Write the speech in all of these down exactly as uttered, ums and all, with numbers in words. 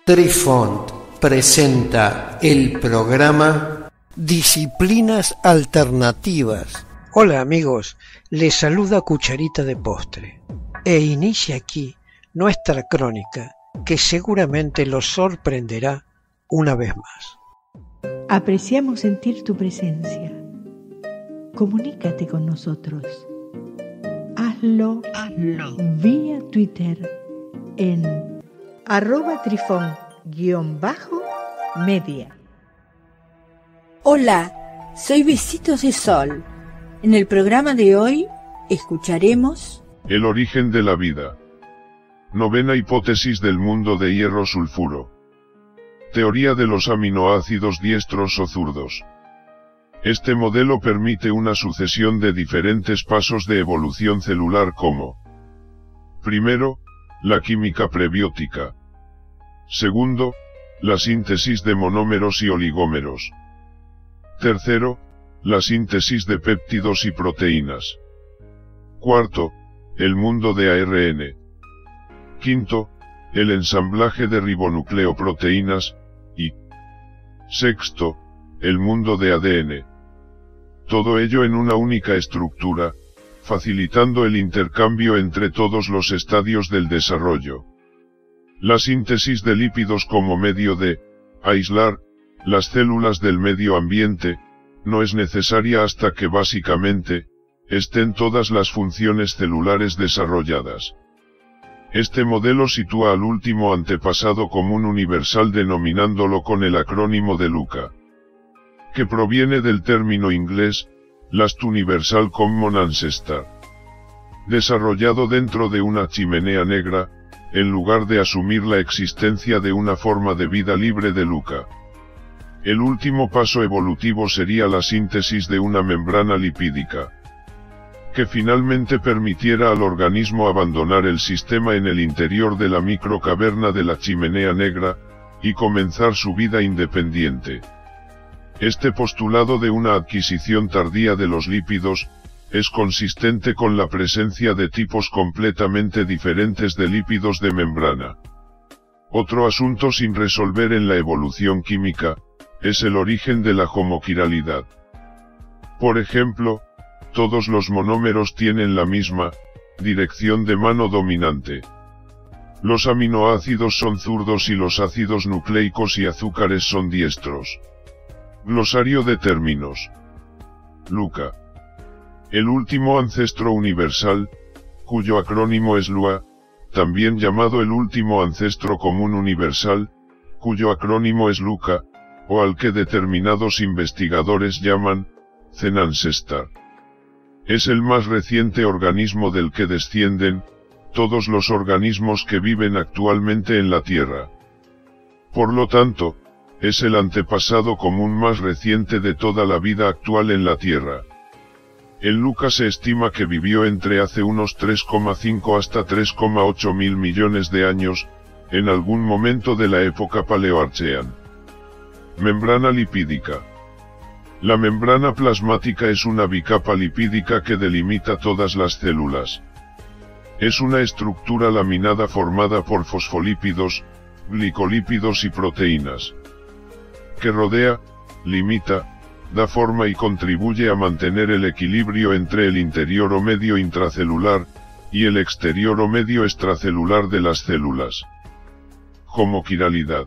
Trifont presenta el programa Disciplinas Alternativas. Hola amigos, les saluda Cucharita de Postre e inicia aquí nuestra crónica que seguramente los sorprenderá una vez más. Apreciamos sentir tu presencia. Comunícate con nosotros. Hazlo, Hazlo. vía Twitter en arroba trifón guión bajo media. Hola, soy Besitos de Sol. En el programa de hoy escucharemos el origen de la vida. Novena hipótesis del mundo de hierro sulfuro. Teoría de los aminoácidos diestros o zurdos. Este modelo permite una sucesión de diferentes pasos de evolución celular como: primero, la química prebiótica. Segundo, la síntesis de monómeros y oligómeros. Tercero, la síntesis de péptidos y proteínas. Cuarto, el mundo de A R N. Quinto, el ensamblaje de ribonucleoproteínas, y sexto, el mundo de A D N. Todo ello en una única estructura, facilitando el intercambio entre todos los estadios del desarrollo. La síntesis de lípidos como medio de aislar las células del medio ambiente no es necesaria hasta que básicamente estén todas las funciones celulares desarrolladas. Este modelo sitúa al último antepasado común universal denominándolo con el acrónimo de LUCA, que proviene del término inglés Last Universal Common Ancestor, desarrollado dentro de una chimenea negra, en lugar de asumir la existencia de una forma de vida libre de LUCA. El último paso evolutivo sería la síntesis de una membrana lipídica, que finalmente permitiera al organismo abandonar el sistema en el interior de la microcaverna de la chimenea negra, y comenzar su vida independiente. Este postulado de una adquisición tardía de los lípidos, es consistente con la presencia de tipos completamente diferentes de lípidos de membrana. Otro asunto sin resolver en la evolución química, es el origen de la homoquiralidad. Por ejemplo, todos los monómeros tienen la misma dirección de mano dominante. Los aminoácidos son zurdos y los ácidos nucleicos y azúcares son diestros. Glosario de términos. LUCA. El último ancestro universal, cuyo acrónimo es LUA, también llamado el último ancestro común universal, cuyo acrónimo es LUCA, o al que determinados investigadores llaman Zenancestor. Es el más reciente organismo del que descienden todos los organismos que viven actualmente en la Tierra. Por lo tanto, es el antepasado común más reciente de toda la vida actual en la Tierra. El LUCA se estima que vivió entre hace unos tres coma cinco hasta tres coma ocho mil millones de años, en algún momento de la época paleoarchean. Membrana lipídica. La membrana plasmática es una bicapa lipídica que delimita todas las células. Es una estructura laminada formada por fosfolípidos, glicolípidos y proteínas, que rodea, limita, da forma y contribuye a mantener el equilibrio entre el interior o medio intracelular, y el exterior o medio extracelular de las células. Homoquiralidad.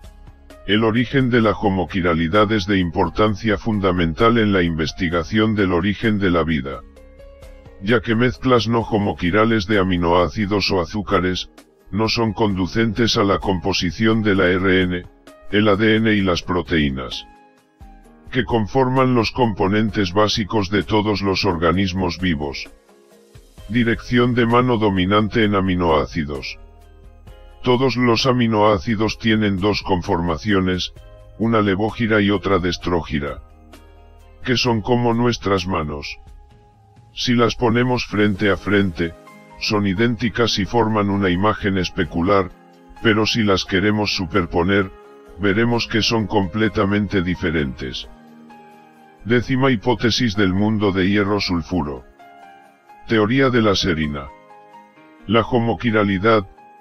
El origen de la homoquiralidad es de importancia fundamental en la investigación del origen de la vida, ya que mezclas no homoquirales de aminoácidos o azúcares, no son conducentes a la composición del A R N, el A D N y las proteínas, que conforman los componentes básicos de todos los organismos vivos. Dirección de mano dominante en aminoácidos. Todos los aminoácidos tienen dos conformaciones, una levógira y otra destrógira, que son como nuestras manos. Si las ponemos frente a frente, son idénticas y forman una imagen especular, pero si las queremos superponer, veremos que son completamente diferentes. Décima hipótesis del mundo de hierro sulfuro. Teoría de la serina. La homoquiralidad,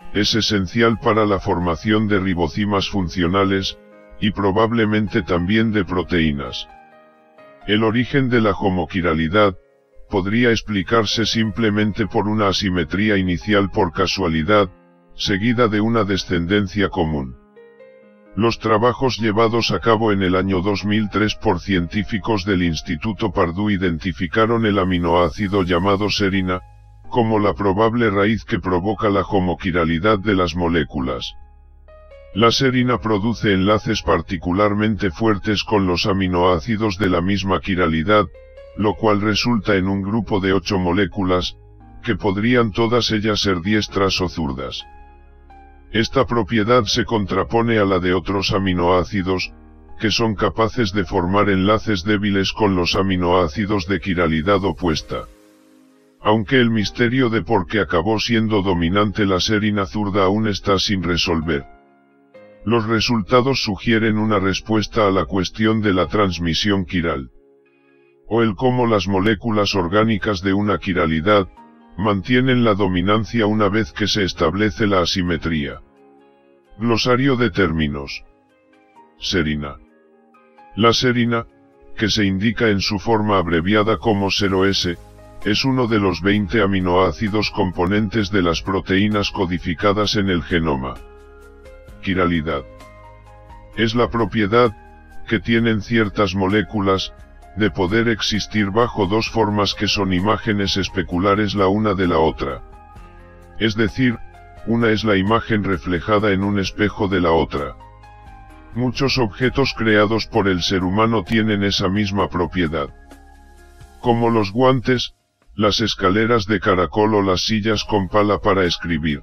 es esencial para la formación de ribocimas funcionales, y probablemente también de proteínas. El origen de la homoquiralidad podría explicarse simplemente por una asimetría inicial por casualidad, seguida de una descendencia común. Los trabajos llevados a cabo en el año dos mil tres por científicos del Instituto Purdue identificaron el aminoácido llamado serina, como la probable raíz que provoca la homoquiralidad de las moléculas. La serina produce enlaces particularmente fuertes con los aminoácidos de la misma quiralidad, lo cual resulta en un grupo de ocho moléculas, que podrían todas ellas ser diestras o zurdas. Esta propiedad se contrapone a la de otros aminoácidos, que son capaces de formar enlaces débiles con los aminoácidos de quiralidad opuesta. Aunque el misterio de por qué acabó siendo dominante la serina zurda aún está sin resolver. Los resultados sugieren una respuesta a la cuestión de la transmisión quiral, o el cómo las moléculas orgánicas de una quiralidad mantienen la dominancia una vez que se establece la asimetría. Glosario de términos. Serina. La serina, que se indica en su forma abreviada como cero ese, es uno de los veinte aminoácidos componentes de las proteínas codificadas en el genoma. Quiralidad. Es la propiedad, que tienen ciertas moléculas, de poder existir bajo dos formas que son imágenes especulares la una de la otra. Es decir, una es la imagen reflejada en un espejo de la otra. Muchos objetos creados por el ser humano tienen esa misma propiedad. Como los guantes, las escaleras de caracol o las sillas con pala para escribir.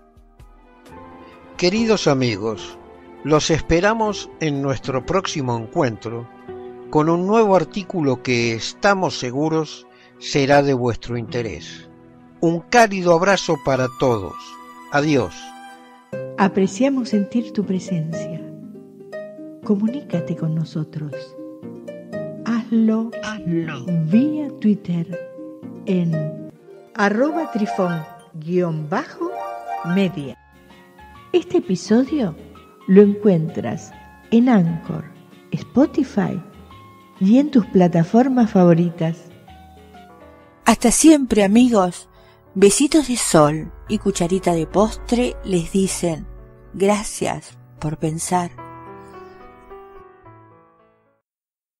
Queridos amigos, los esperamos en nuestro próximo encuentro con un nuevo artículo que estamos seguros será de vuestro interés. Un cálido abrazo para todos. Adiós. Apreciamos sentir tu presencia. Comunícate con nosotros. Hazlo, Hazlo. vía Twitter en arroba trifón guión bajo media. Este episodio lo encuentras en Anchor, Spotify y en tus plataformas favoritas. Hasta siempre, amigos. Besitos de sol y cucharita de postre les dicen gracias por pensar.